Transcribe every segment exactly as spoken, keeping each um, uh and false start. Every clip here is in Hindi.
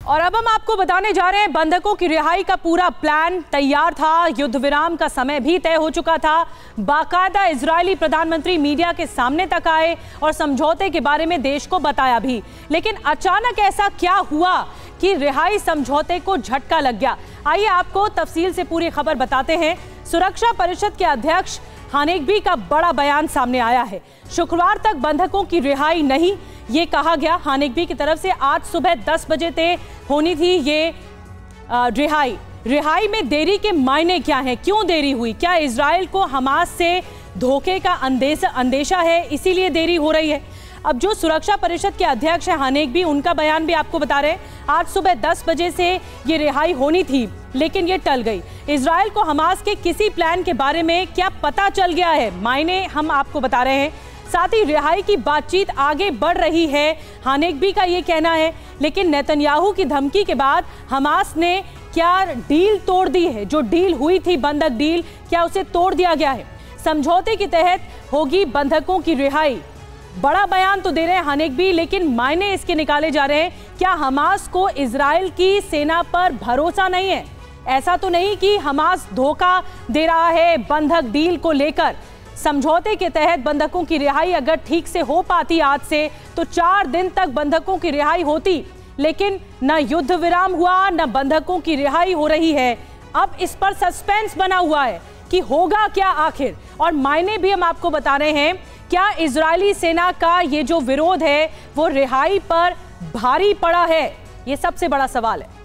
और अब हम आपको बताने जा रहे हैं, बंधकों की रिहाई का पूरा प्लान तैयार था, युद्ध विराम का समय भी तय हो चुका था। बाकायदा इजरायली प्रधानमंत्री मीडिया के सामने तक आए और समझौते के बारे में देश को बताया भी। लेकिन अचानक ऐसा क्या हुआ कि रिहाई समझौते को झटका लग गया? आइए आपको तफसील से पूरी खबर बताते हैं। सुरक्षा परिषद के अध्यक्ष हानेगबी का बड़ा बयान सामने आया है। शुक्रवार तक बंधकों की रिहाई नहीं, ये कहा गया हानेगबी की तरफ से। आज सुबह दस बजे तक होनी थी ये रिहाई। रिहाई में देरी के मायने क्या हैं? क्यों देरी हुई? क्या इजराइल को हमास से धोखे का अंदेशा अंदेशा है, इसीलिए देरी हो रही है? अब जो सुरक्षा परिषद के अध्यक्ष है हानेगबी, उनका बयान भी आपको बता रहे हैं। आज सुबह दस बजे से ये रिहाई होनी थी, लेकिन ये टल गई। इजराइल को हमास के किसी प्लान के बारे में क्या पता चल गया है? मायने हम आपको बता रहे हैं। साथ ही रिहाई की बातचीत आगे बढ़ रही है, हानेगबी का ये कहना है। लेकिन नेतन्याहू की धमकी के बाद हमास ने क्या डील तोड़ दी है? जो डील हुई थी, बंधक डील, क्या उसे तोड़ दिया गया है? समझौते के तहत होगी बंधकों की रिहाई। बड़ा बयान तो दे रहे हैं हानेगबी, लेकिन मायने इसके निकाले जा रहे हैं। क्या हमास को इजराइल की सेना पर भरोसा नहीं है? ऐसा तो नहीं कि हमास धोखा दे रहा है बंधक डील को लेकर। समझौते के तहत बंधकों की रिहाई अगर ठीक से हो पाती आज से, तो चार दिन तक बंधकों की रिहाई होती। लेकिन न युद्ध विराम हुआ, न बंधकों की रिहाई हो रही है। अब इस पर सस्पेंस बना हुआ है कि होगा क्या आखिर। और मायने भी हम आपको बता रहे हैं। क्या इजरायली सेना का ये जो विरोध है वो रिहाई पर भारी पड़ा है? ये सबसे बड़ा सवाल है।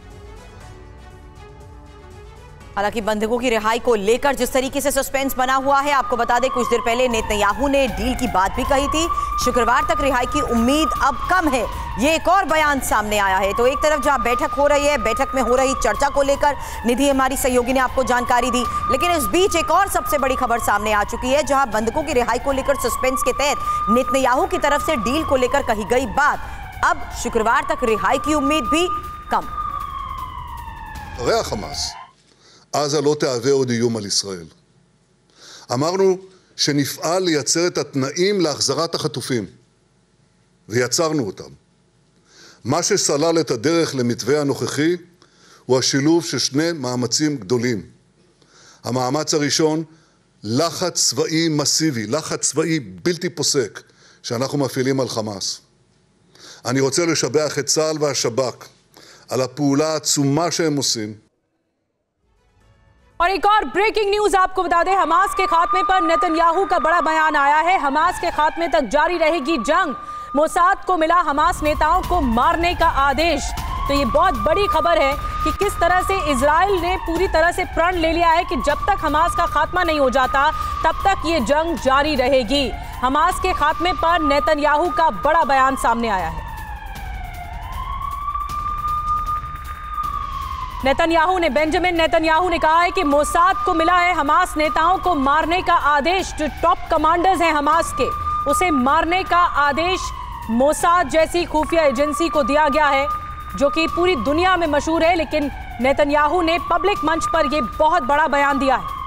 हालांकि बंधकों की रिहाई को लेकर जिस तरीके से सस्पेंस बना हुआ है, आपको बता दें कुछ देर पहले नेतन्याहू ने डील की बात भी कही थी। शुक्रवार तक रिहाई की उम्मीद अब कम है, ये एक और बयान सामने आया है। तो एक तरफ जहां बैठक हो रही है, बैठक में हो रही चर्चा को लेकर निधि हमारी सहयोगी ने आपको जानकारी दी। लेकिन इस बीच एक और सबसे बड़ी खबर सामने आ चुकी है, जहां बंधकों की रिहाई को लेकर सस्पेंस के तहत नेतन्याहू की तरफ से डील को लेकर कही गई बात, अब शुक्रवार तक रिहाई की उम्मीद भी कम। עזה לא תהווה עוד איום על ישראל. אמרנו שנפעל לייצר את התנאים להחזרת החטופים, ויצרנו אותם. מה שסלל את הדרך למתווה הנוכחי הוא השילוב של שני מאמצים גדולים. המאמץ הראשון, לחץ צבאי מסיבי, לחץ צבאי בלתי פוסק, שאנחנו מפעילים על חמאס. אני רוצה לשבח את צה"ל והשב"כ על הפעולה העצומה שהם עושים. और एक और ब्रेकिंग न्यूज आपको बता दें, हमास के खात्मे पर नेतन्याहू का बड़ा बयान आया है। हमास के खात्मे तक जारी रहेगी जंग। मोसाद को मिला हमास नेताओं को मारने का आदेश। तो ये बहुत बड़ी खबर है कि किस तरह से इजराइल ने पूरी तरह से प्रण ले लिया है कि जब तक हमास का खात्मा नहीं हो जाता तब तक ये जंग जारी रहेगी। हमास के खात्मे पर नेतन्याहू का बड़ा बयान सामने आया है। नेतन्याहू ने बेंजामिन नेतन्याहू ने कहा है कि मोसाद को मिला है हमास नेताओं को मारने का आदेश। जो टॉप कमांडर्स हैं हमास के, उसे मारने का आदेश मोसाद जैसी खुफिया एजेंसी को दिया गया है, जो कि पूरी दुनिया में मशहूर है। लेकिन नेतन्याहू ने पब्लिक मंच पर यह बहुत बड़ा बयान दिया है।